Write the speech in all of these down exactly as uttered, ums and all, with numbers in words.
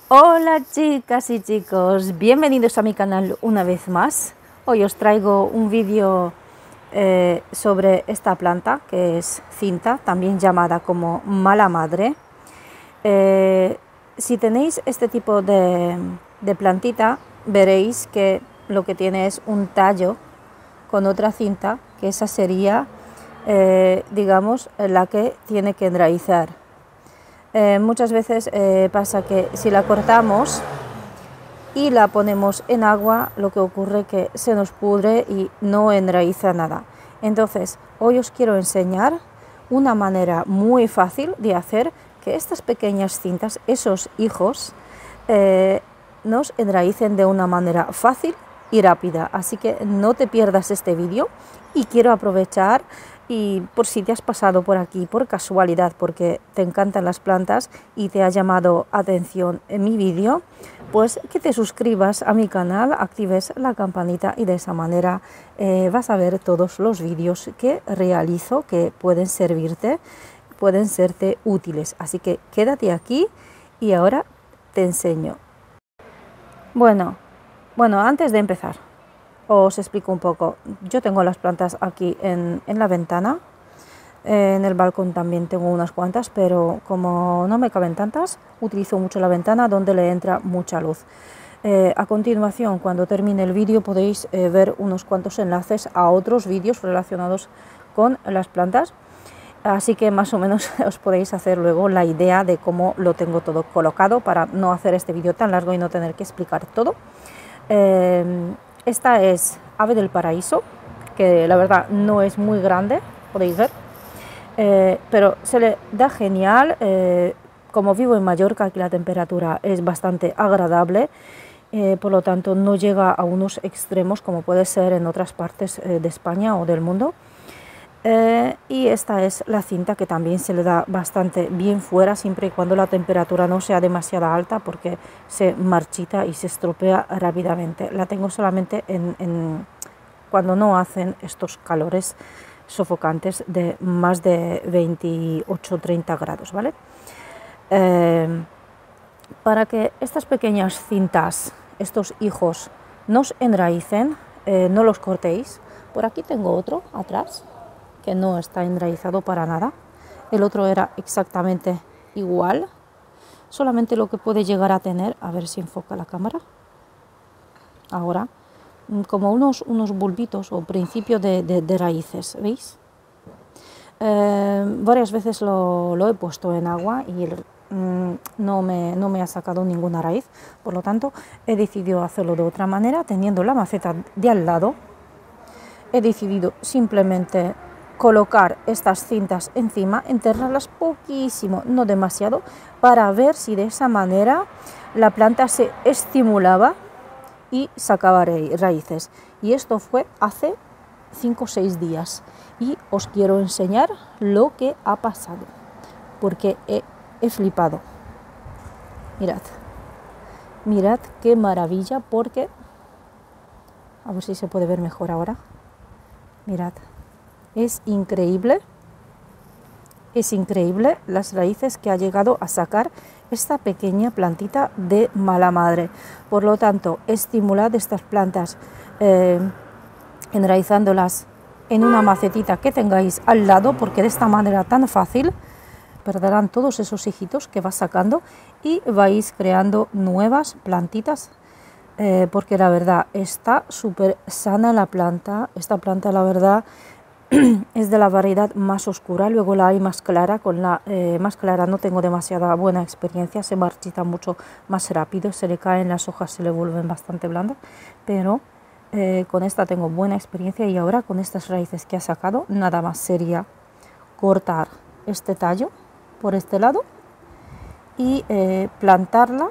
Hola chicas y chicos, bienvenidos a mi canal una vez más. Hoy os traigo un vídeo eh, sobre esta planta que es cinta, también llamada como mala madre. Eh, si tenéis este tipo de, de plantita, veréis que lo que tiene es un tallo con otra cinta, que esa sería, eh, digamos, la que tiene que enraizar. Eh, muchas veces eh, pasa que si la cortamos y la ponemos en agua, lo que ocurre es que se nos pudre y no enraiza nada. Entonces, hoy os quiero enseñar una manera muy fácil de hacer que estas pequeñas cintas, esos hijos, eh, nos enraicen de una manera fácil y rápida. Así que no te pierdas este vídeo y quiero aprovechar y por si te has pasado por aquí por casualidad porque te encantan las plantas y te ha llamado atención en mi vídeo, pues que te suscribas a mi canal, actives la campanita y de esa manera eh, vas a ver todos los vídeos que realizo que pueden servirte, pueden serte útiles. Así que quédate aquí y ahora te enseño. Bueno, bueno, antes de empezar os explico un poco. Yo tengo las plantas aquí en, en la ventana, eh, en el balcón también tengo unas cuantas, pero como no me caben tantas, utilizo mucho la ventana donde le entra mucha luz. Eh, a continuación, cuando termine el vídeo, podéis eh, ver unos cuantos enlaces a otros vídeos relacionados con las plantas, así que más o menos os podéis hacer luego la idea de cómo lo tengo todo colocado para no hacer este vídeo tan largo y no tener que explicar todo. Eh, Esta es ave del paraíso, que la verdad no es muy grande, podéis ver, eh, pero se le da genial. Eh, como vivo en Mallorca, aquí la temperatura es bastante agradable, eh, por lo tanto no llega a unos extremos como puede ser en otras partes eh, de España o del mundo. Eh, y esta es la cinta que también se le da bastante bien fuera, siempre y cuando la temperatura no sea demasiado alta, porque se marchita y se estropea rápidamente. La tengo solamente en, en, cuando no hacen estos calores sofocantes de más de veintiocho treinta grados, ¿vale? Eh, para que estas pequeñas cintas, estos hijos, nos enraicen, eh, no los cortéis. Por aquí tengo otro atrás que no está enraizado para nada. El otro era exactamente igual, solamente lo que puede llegar a tener, a ver si enfoca la cámara, ahora, como unos, unos bulbitos o principios de, de, de raíces, ¿veis? Eh, varias veces lo, lo he puesto en agua y el, mm, no, me, no me ha sacado ninguna raíz, por lo tanto he decidido hacerlo de otra manera, teniendo la maceta de al lado. He decidido simplemente colocar estas cintas encima, enterrarlas poquísimo, no demasiado, para ver si de esa manera la planta se estimulaba y sacaba raíces. Y esto fue hace cinco o seis días y os quiero enseñar lo que ha pasado, porque he, he flipado. Mirad, mirad qué maravilla, porque a ver si se puede ver mejor ahora. Mirad. Es increíble, es increíble las raíces que ha llegado a sacar esta pequeña plantita de mala madre. Por lo tanto, estimulad estas plantas eh, enraizándolas en una macetita que tengáis al lado, porque de esta manera tan fácil perderán todos esos hijitos que va sacando y vais creando nuevas plantitas. Eh, porque la verdad está súper sana la planta. Esta planta, la verdad, es de la variedad más oscura, luego la hay más clara. Con la eh, más clara no tengo demasiada buena experiencia, se marchita mucho más rápido, se le caen las hojas, se le vuelven bastante blandas, pero eh, con esta tengo buena experiencia. Y ahora con estas raíces que ha sacado, nada más sería cortar este tallo por este lado y eh, plantarla,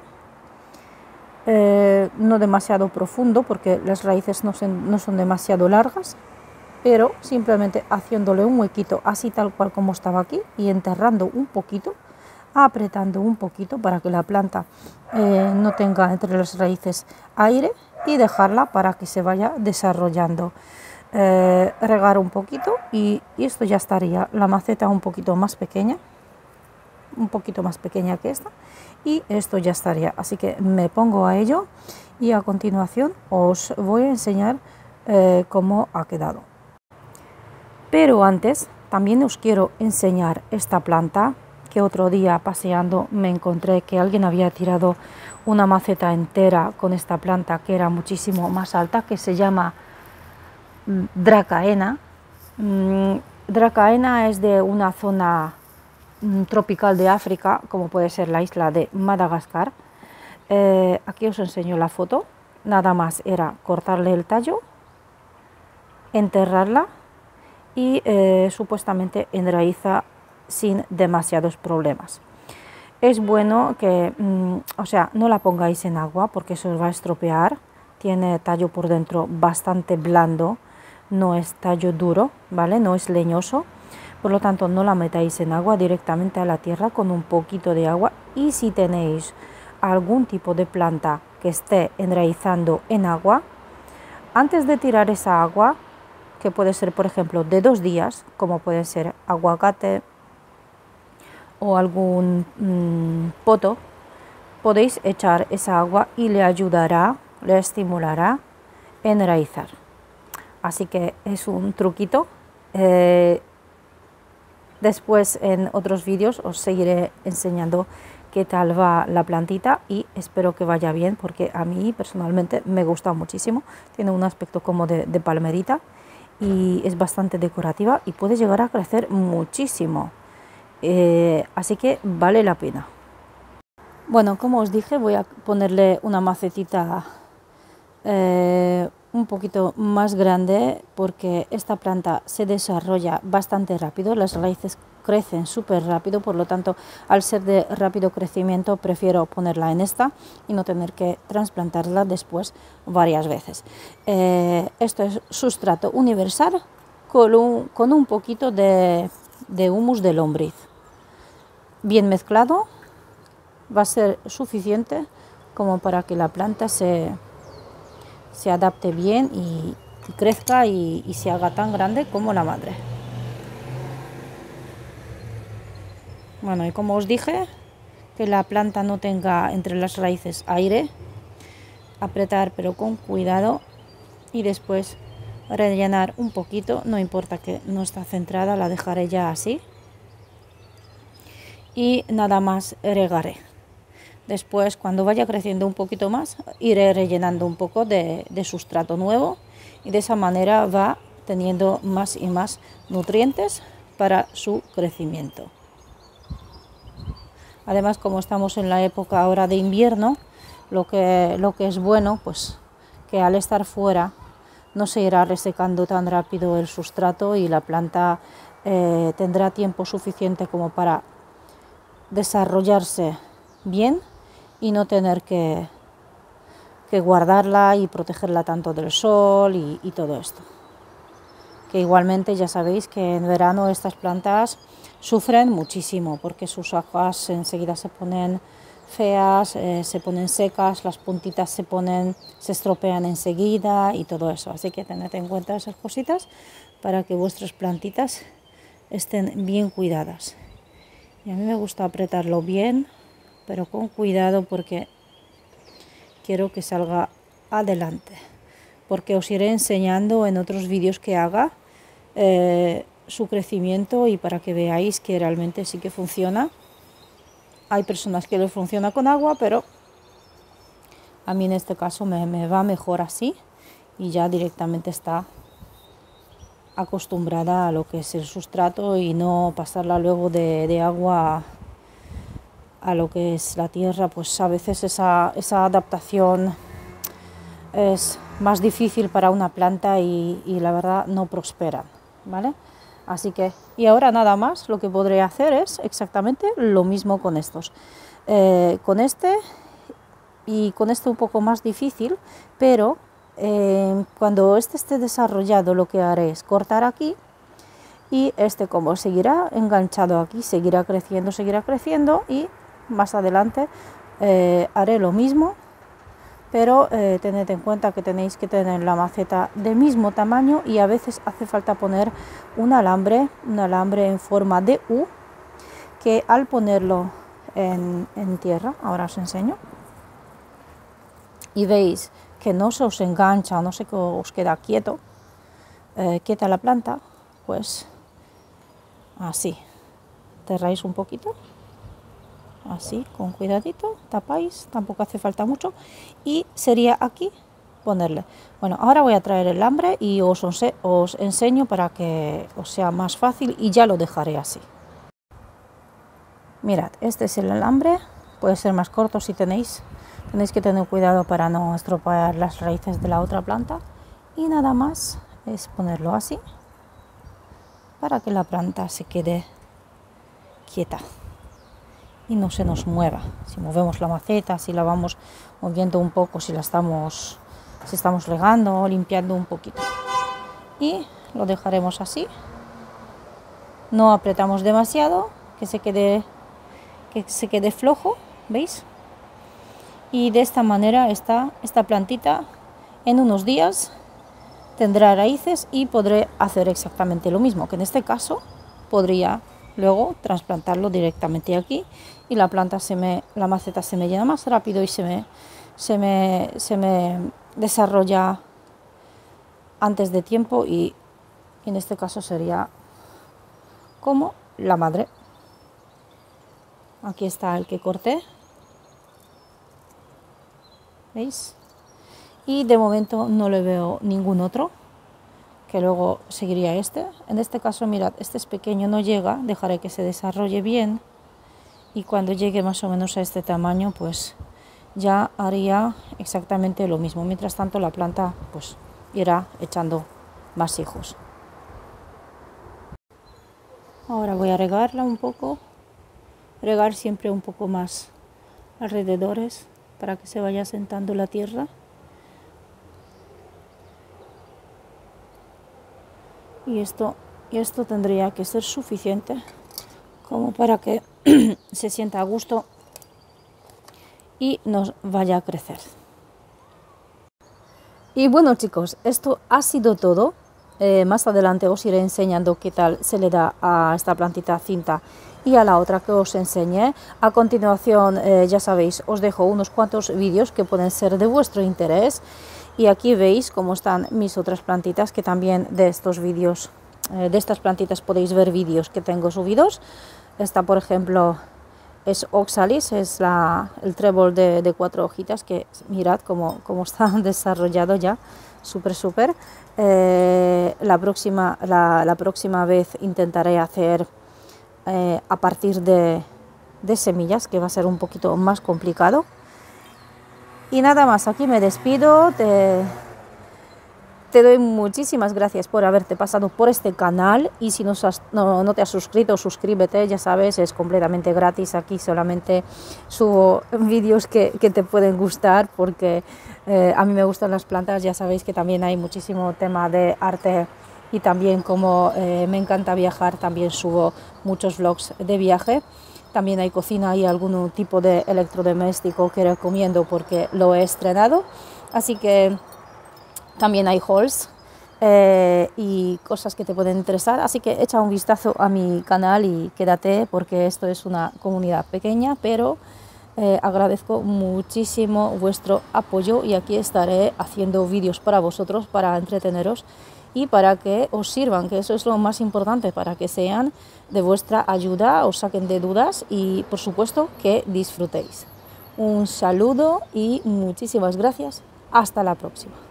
eh, no demasiado profundo porque las raíces no, se, no son demasiado largas, pero simplemente haciéndole un huequito así tal cual como estaba aquí y enterrando un poquito, apretando un poquito para que la planta eh, no tenga entre las raíces aire, y dejarla para que se vaya desarrollando. Eh, regar un poquito y, y esto ya estaría. La maceta un poquito más pequeña, un poquito más pequeña que esta, y esto ya estaría. Así que me pongo a ello y a continuación os voy a enseñar eh, cómo ha quedado. Pero antes también os quiero enseñar esta planta que otro día paseando me encontré que alguien había tirado una maceta entera con esta planta que era muchísimo más alta, que se llama Dracaena. Mm, Dracaena es de una zona mm, tropical de África, como puede ser la isla de Madagascar. Eh, aquí os enseño la foto. Nada más era cortarle el tallo, enterrarla y eh, supuestamente enraiza sin demasiados problemas. Es bueno que, mmm, o sea, no la pongáis en agua porque eso os va a estropear. Tiene tallo por dentro bastante blando, no es tallo duro, ¿vale? No es leñoso, por lo tanto no la metáis en agua, directamente a la tierra con un poquito de agua. Y si tenéis algún tipo de planta que esté enraizando en agua, antes de tirar esa agua, que puede ser por ejemplo de dos días, como puede ser aguacate o algún mmm, poto, podéis echar esa agua y le ayudará, le estimulará a enraizar. Así que es un truquito. Eh, después en otros vídeos os seguiré enseñando qué tal va la plantita y espero que vaya bien, porque a mí personalmente me gusta muchísimo. Tiene un aspecto como de, de palmerita y es bastante decorativa y puede llegar a crecer muchísimo, eh, así que vale la pena. Bueno, como os dije, voy a ponerle una macetita eh, un poquito más grande, porque esta planta se desarrolla bastante rápido, las raíces crecen súper rápido, por lo tanto al ser de rápido crecimiento prefiero ponerla en esta y no tener que trasplantarla después varias veces. Eh, esto es sustrato universal con un, con un poquito de, de humus de lombriz. Bien mezclado va a ser suficiente como para que la planta se, se adapte bien y, y crezca y, y se haga tan grande como la madre. Bueno, y como os dije, que la planta no tenga entre las raíces aire, apretar pero con cuidado y después rellenar un poquito, no importa que no está centrada, la dejaré ya así y nada más regaré. Después, cuando vaya creciendo un poquito más, iré rellenando un poco de, de sustrato nuevo y de esa manera va teniendo más y más nutrientes para su crecimiento. Además, como estamos en la época ahora de invierno, lo que, lo que es bueno, pues que al estar fuera no se irá resecando tan rápido el sustrato y la planta eh, tendrá tiempo suficiente como para desarrollarse bien y no tener que, que guardarla y protegerla tanto del sol y, y todo esto. Que igualmente ya sabéis que en verano estas plantas sufren muchísimo porque sus hojas enseguida se ponen feas, eh, se ponen secas, las puntitas se ponen, se estropean enseguida y todo eso. Así que tened en cuenta esas cositas para que vuestras plantitas estén bien cuidadas. Y a mí me gusta apretarlo bien, pero con cuidado porque quiero que salga adelante. Porque os iré enseñando en otros vídeos que haga eh, su crecimiento y para que veáis que realmente sí que funciona. Hay personas que les funciona con agua, pero a mí en este caso me, me va mejor así y ya directamente está acostumbrada a lo que es el sustrato y no pasarla luego de, de agua a lo que es la tierra. Pues a veces esa, esa adaptación es más difícil para una planta y, y la verdad no prospera, ¿vale? Así que, y ahora nada más, lo que podré hacer es exactamente lo mismo con estos. Eh, con este y con este un poco más difícil, pero eh, cuando este esté desarrollado lo que haré es cortar aquí y este como seguirá enganchado aquí, seguirá creciendo, seguirá creciendo y más adelante eh, haré lo mismo. Pero eh, tened en cuenta que tenéis que tener la maceta de mismo tamaño y a veces hace falta poner un alambre, un alambre en forma de U que al ponerlo en, en tierra, ahora os enseño, y veis que no se os engancha, no se os queda quieto, eh, quieta la planta, pues así, cerráis un poquito, así, con cuidadito, tapáis, tampoco hace falta mucho, y sería aquí ponerle. Bueno, ahora voy a traer el alambre y os, os enseño para que os sea más fácil, y ya lo dejaré así. Mirad, este es el alambre, puede ser más corto si tenéis, tenéis que tener cuidado para no estropear las raíces de la otra planta, y nada más es ponerlo así para que la planta se quede quieta y no se nos mueva. Si movemos la maceta, si la vamos moviendo un poco, si la estamos, si estamos regando o limpiando un poquito, y lo dejaremos así, no apretamos demasiado, que se quede que se quede flojo, ¿veis? Y de esta manera esta, esta plantita en unos días tendrá raíces y podré hacer exactamente lo mismo, que en este caso podría luego trasplantarlo directamente aquí, y la planta se me, la maceta se me llena más rápido y se me, se me, se me desarrolla antes de tiempo, y en este caso sería como la madre. Aquí está el que corté, ¿veis? Y de momento no le veo ningún otro, que luego seguiría este. En este caso, mirad, este es pequeño, no llega, dejaré que se desarrolle bien, y cuando llegue más o menos a este tamaño, pues ya haría exactamente lo mismo. Mientras tanto, la planta pues irá echando más hijos. Ahora voy a regarla un poco, regar siempre un poco más alrededores para que se vaya asentando la tierra. Y esto, y esto tendría que ser suficiente como para que se sienta a gusto y nos vaya a crecer. Y bueno, chicos, esto ha sido todo. Eh, más adelante os iré enseñando qué tal se le da a esta plantita cinta y a la otra que os enseñé. A continuación, eh, ya sabéis, os dejo unos cuantos vídeos que pueden ser de vuestro interés. Y aquí veis cómo están mis otras plantitas, que también de estos vídeos, eh, de estas plantitas podéis ver vídeos que tengo subidos. Esta, por ejemplo, es Oxalis, es la, el trébol de, de cuatro hojitas, que mirad cómo, cómo está desarrollado ya, súper, súper. Eh, la, próxima, la, la próxima vez intentaré hacer eh, a partir de, de semillas, que va a ser un poquito más complicado. Y nada más, aquí me despido, te, te doy muchísimas gracias por haberte pasado por este canal, y si no, has, no, no te has suscrito, suscríbete, ya sabes, es completamente gratis. Aquí solamente subo vídeos que, que te pueden gustar, porque eh, a mí me gustan las plantas. Ya sabéis que también hay muchísimo tema de arte, y también como eh, me encanta viajar, también subo muchos vlogs de viaje. También hay cocina y algún tipo de electrodoméstico que recomiendo porque lo he estrenado. Así que también hay hauls eh, y cosas que te pueden interesar. Así que echa un vistazo a mi canal y quédate, porque esto es una comunidad pequeña, pero eh, agradezco muchísimo vuestro apoyo, y aquí estaré haciendo vídeos para vosotros, para entreteneros y para que os sirvan, que eso es lo más importante, para que sean de vuestra ayuda, os saquen de dudas y, por supuesto, que disfrutéis. Un saludo y muchísimas gracias. Hasta la próxima.